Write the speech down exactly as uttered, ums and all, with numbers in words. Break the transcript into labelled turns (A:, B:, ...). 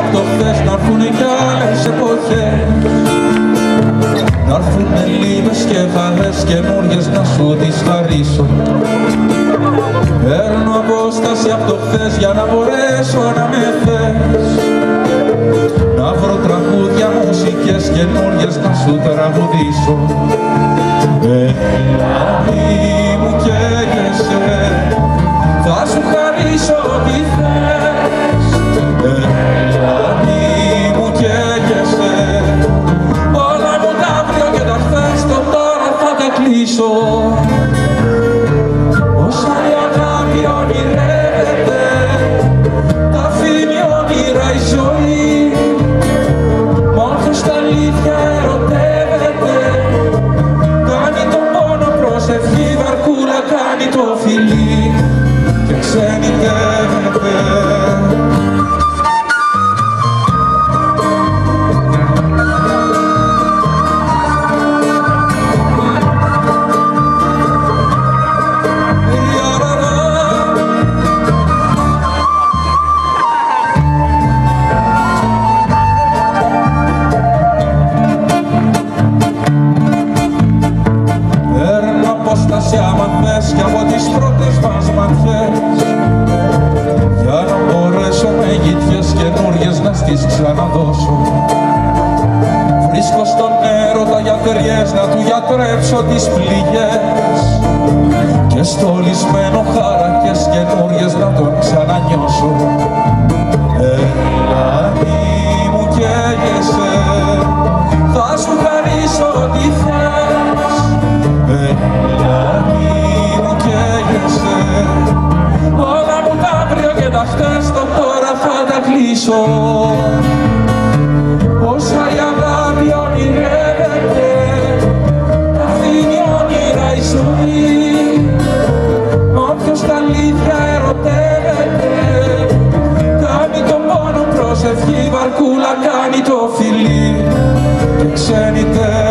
A: απ' το χθες, να'ρθουνε κι άλλες εποχές. Να'ρθουνε λύπες και χαρές καινούριες να σου τις χαρίσω. Παίρνω απόσταση απ' το χθες για να μπορέσω να με θες. Να βρω τραγούδια, μουσικές καινούριες να σου τραγουδήσω. Έλα μη μου καίγεσαι, θα σου χαρίσω ό,τι θες. Έλα μη μου καίγεσαι, όλα μου τα αύριο και τα χθες, το τώρα θα τα κλείσω. Όσα η αγάπη ονειρεύεται, τα αφήνει όνειρα η ζωή. Μόνος τα αλήθεια ερωτεύεται, κάνει τον πόνο προσευχή, βαρκούλα κάνει το φιλί και ξενιτεύεται. Άμα θες κι από τις πρώτες μας ματιές, για να μπορέσω με γητιές καινούριες να στις ξαναδώσω. Βρίσκω στον έρωτα γιατριές να του γιατρέψω τις πληγές και στο λυσμένο χαρακές καινούριες να τον ξανανιώσω. Έλα μη μου καίγεσαι, θα σου χαρίσω ό,τι θες. Έλα μη μου καίγεσαι, όλα μου τα αύριο και τα χτες, το τώρα θα τα κλείσω. Όσα η αγάπη ονειρεύεται, τα αφήνει όνειρα η ζωή. Όποιος τα αλήθεια ερωτεύεται, κάνει τον πόνο προσευχή, βαρκούλα κάνει το φιλί και ξενιτεύεται.